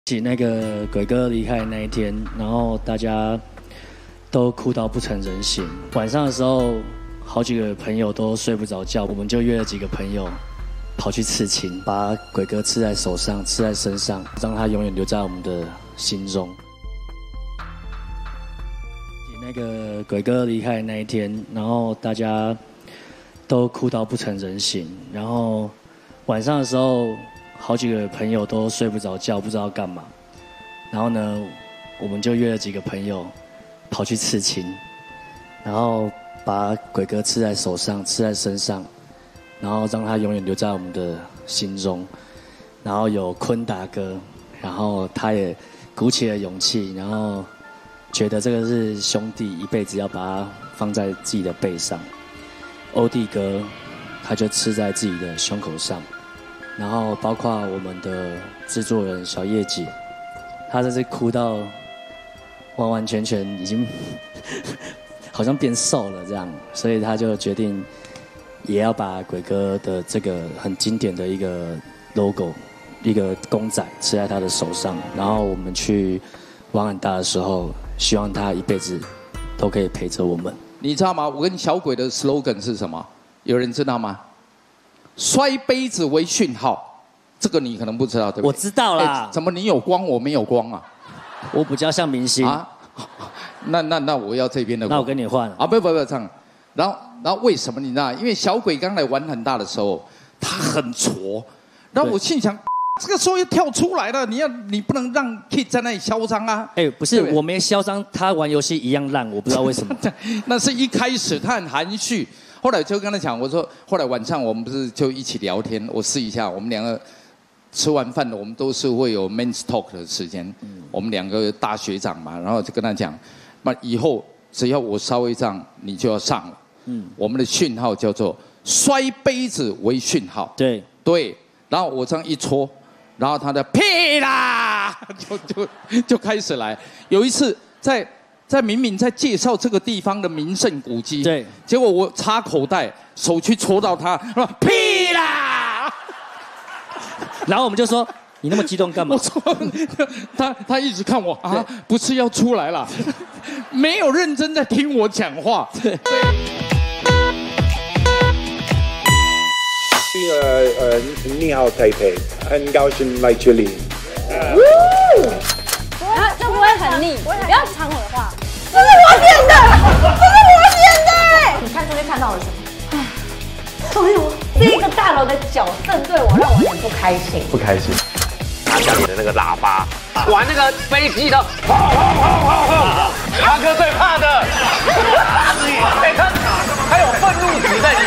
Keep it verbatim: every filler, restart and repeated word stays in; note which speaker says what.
Speaker 1: 那个鬼哥离开的那一天，然后大家都哭到不成人形。晚上的时候，好几个朋友都睡不着觉，我们就约了几个朋友跑去刺青，把鬼哥刺在手上、刺在身上，让他永远留在我们的心中。那个鬼哥离开的那一天，然后大家都哭到不成人形。然后晚上的时候，好几个朋友都睡不着觉，不知道干嘛。然后呢，我们就约了几个朋友跑去刺青，然后把鬼哥刺在手上、刺在身上，然后让他永远留在我们的心中。然后有坤达哥，然后他也鼓起了勇气，然后觉得这个是兄弟，一辈子要把它放在自己的背上。欧弟哥，他就刺在自己的胸口上。然后包括我们的制作人小叶姐，她这是哭到完完全全已经好像变瘦了这样，所以她就决定也要把鬼哥的这个很经典的一个 logo 一个公仔刺在他的手上。然后我们去玩很大的时候，希望他一辈子都可以陪着我们。
Speaker 2: 你知道吗？我跟小鬼的 slogan 是什么？有人知道吗？摔杯子为讯号，这个你可能不知道，对不对？
Speaker 1: 我知道啦。
Speaker 2: 怎么你有光，我没有光啊？
Speaker 1: 我比较像明星啊。
Speaker 2: 那那那我要这边的光。
Speaker 1: 那我跟你换
Speaker 2: 啊！不不不，这样。然后然后为什么你知道？因为小鬼刚来玩很大的时候，他很挫。然后我心想，这个时候又跳出来了，你要你不能让 Kid 在那里嚣张啊！
Speaker 1: 哎，不是，我没嚣张，他玩游戏一样烂，我不知道为什么。
Speaker 2: 那是一开始他很含蓄。后来就跟他讲，我说，后来晚上我们不是就一起聊天，我试一下，我们两个吃完饭了，我们都是会有 men's talk 的时间，嗯、我们两个大学长嘛，然后就跟他讲，那以后只要我稍微这样，你就要上了。嗯，我们的讯号叫做摔杯子为讯号。
Speaker 1: 对
Speaker 2: 对，然后我这样一戳，然后他的屁啦，就就就开始来。有一次在。在明明在介绍这个地方的名胜古迹，
Speaker 1: 对，
Speaker 2: 结果我插口袋，手去戳到他，说屁啦！
Speaker 1: 然后我们就说你那么激动干嘛？
Speaker 2: 我说他他一直看我啊，不是要出来了，没有认真在听我讲话。对。
Speaker 3: 呃呃，你好，台北，很高兴来这里。
Speaker 4: 啊，这不会很腻，不要抢我的话。
Speaker 5: 这是我点的，这是我点的。
Speaker 4: 你看这边看到了什么？哎，
Speaker 5: 哎呦，这个大楼的矫正对我让我很不开心。
Speaker 6: 不开心。
Speaker 7: 他家里的那个喇叭，玩那个飞机的，轰轰轰轰轰！阿哥最怕的。哎，他他有愤怒值在里